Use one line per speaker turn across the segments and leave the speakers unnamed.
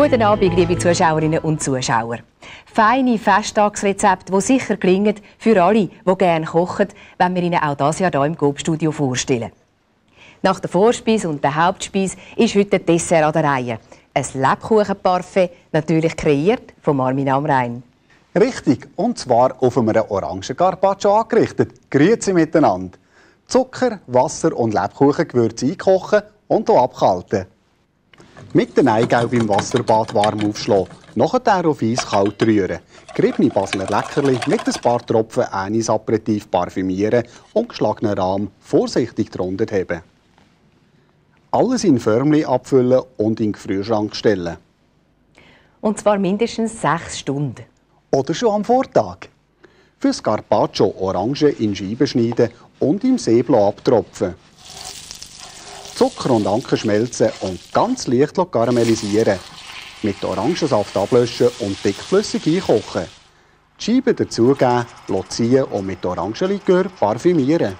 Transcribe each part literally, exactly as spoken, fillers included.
Guten Abend, liebe Zuschauerinnen und Zuschauer. Feine Festtagsrezepte, die sicher gelingen für alle, die gerne kochen, wenn wir Ihnen auch dieses Jahr hier im Coop-Studio vorstellen. Nach der Vorspeise und der Hauptspeise ist heute ein Dessert an der Reihe. Ein Lebkuchenparfait, natürlich kreiert von Armin Amrein.
Richtig, und zwar auf einem Orangen-Carpaccio angerichtet. Grüezi miteinander. Zucker, Wasser und Lebkuchengewürze einkochen und hier abkalten. Mit den Eigelb im Wasserbad warm aufschlagen. Nachher auf Eis kalt rühren. Geriebene Basler Leckerli mit ein paar Tropfen Anis-Aperitif parfümieren und geschlagenen Rahm vorsichtig drunter heben. Alles in Förmli abfüllen und in den Gefrierschrank stellen.
Und zwar mindestens sechs Stunden.
Oder schon am Vortag. Fürs Carpaccio Orangen in Scheiben schneiden und im Seeblau abtropfen. Zucker und Anker schmelzen und ganz leicht karamellisieren. Mit Orangensaft ablöschen und dickflüssig einkochen. Die Scheiben dazugeben, ziehen und mit Orangenlikör parfümieren.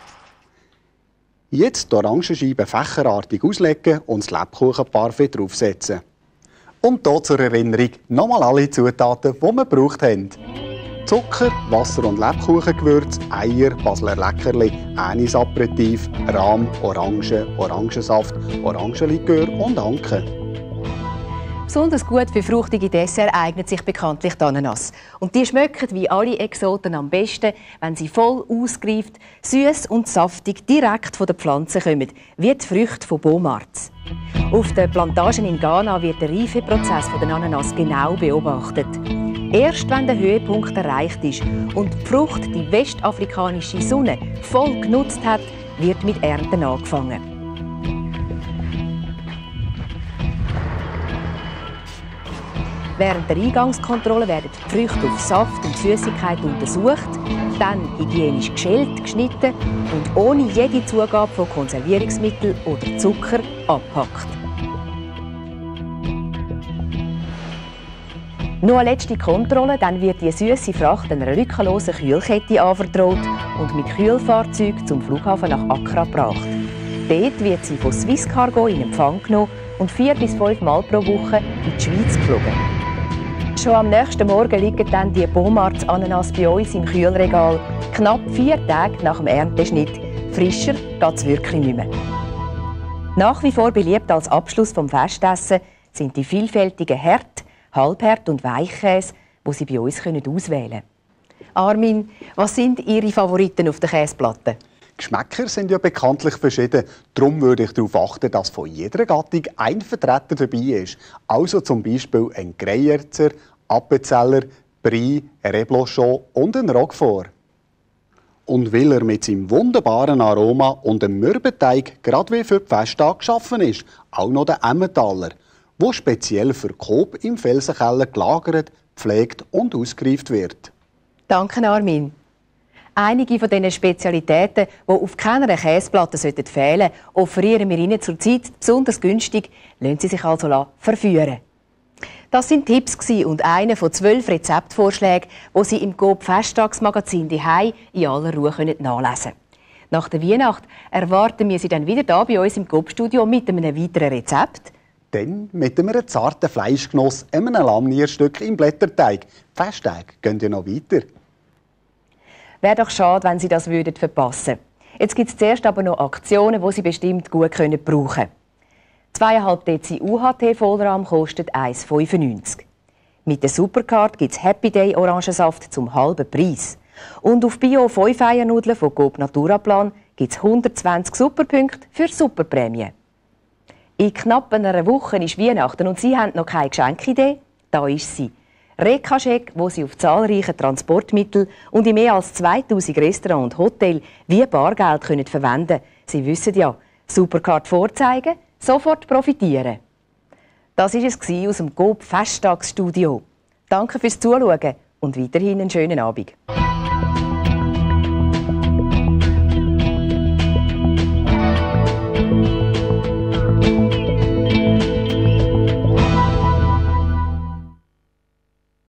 Jetzt die Orangenscheiben fächerartig auslegen und das Lebkuchenparfait draufsetzen. Und hier zur Erinnerung nochmal alle Zutaten, die wir gebraucht haben. Zucker, Wasser und Lebkuchengewürz, Eier, Basler Leckerli, Anis-Aperitif, Rahm, Orangen, Orangensaft, Orangenlikör und Anke.
Besonders gut für fruchtige Desserts eignet sich bekanntlich die Ananas. Und die schmecken wie alle Exoten am besten, wenn sie voll ausgereift, süß und saftig direkt von der Pflanze kommen, wie die Früchte von Beaumarts. Auf den Plantagen in Ghana wird der Reifeprozess der Ananas genau beobachtet. Erst wenn der Höhepunkt erreicht ist und die Frucht die westafrikanische Sonne voll genutzt hat, wird mit Ernten angefangen. Während der Eingangskontrolle werden die Früchte auf Saft und Süßigkeit untersucht, dann hygienisch geschält, geschnitten und ohne jede Zugabe von Konservierungsmitteln oder Zucker abgepackt. Noch eine letzte Kontrolle, dann wird die süße Fracht einer lückenlosen Kühlkette anvertraut und mit Kühlfahrzeug zum Flughafen nach Accra gebracht. Dort wird sie von Swisscargo in Empfang genommen und vier bis fünf Mal pro Woche in die Schweiz geflogen. Schon am nächsten Morgen liegen dann die Beaumarts Ananas bei uns im Kühlregal, knapp vier Tage nach dem Ernteschnitt. Frischer geht es wirklich nicht mehr. Nach wie vor beliebt als Abschluss vom Festessen sind die vielfältigen Herd-, Halbherd- und Weichkäse, die Sie bei uns auswählen können. Armin, was sind Ihre Favoriten auf der Käseplatte?
Geschmäcker sind ja bekanntlich verschieden. Darum würde ich darauf achten, dass von jeder Gattung ein Vertreter dabei ist. Also zum Beispiel ein Greyerzer, Appenzeller, Brie, Reblochon und ein Roquefort. Und weil er mit seinem wunderbaren Aroma und dem Mürbeteig gerade wie für die Festtage geschaffen ist, auch noch der Emmentaler, wo speziell für Coop im Felsenkeller gelagert, gepflegt und ausgereift wird.
Danke, Armin. Einige von diesen Spezialitäten, die auf keiner Käseplatte fehlen sollten, offerieren wir Ihnen zurzeit besonders günstig. Lassen Sie sich also verführen. Das sind Tipps und einer von zwölf Rezeptvorschlägen, die Sie im Coop Festtagsmagazin «Dihei» in aller Ruhe nachlesen können. Nach der Weihnacht erwarten wir Sie dann wieder hier bei uns im Coop-Studio mit einem weiteren Rezept.
Dann mit einem zarten Fleischgenuss, einem Lammnierstück im Blätterteig. Die Festtage gehen ja noch weiter.
Wäre doch schade, wenn Sie das würden verpassen. Jetzt gibt es zuerst aber noch Aktionen, die Sie bestimmt gut können brauchen können. zwei Komma fünf Deziliter U H T Vollrahm kostet eins Komma fünfundneunzig. Mit der Supercard gibt es Happy Day Orangensaft zum halben Preis. Und auf Bio fünf Eiernudeln von Coop Naturaplan gibt es hundertzwanzig Superpunkte für Superprämie. In knapp einer Woche ist Weihnachten und Sie haben noch keine Geschenkidee? Da ist sie. Rekascheck, wo Sie auf zahlreiche Transportmittel und in mehr als zweitausend Restaurants und Hotels wie Bargeld können verwenden können. Sie wissen ja, Supercard vorzeigen, sofort profitieren. Das war es aus dem Coop Festtagsstudio. Danke fürs Zuschauen und weiterhin einen schönen Abend.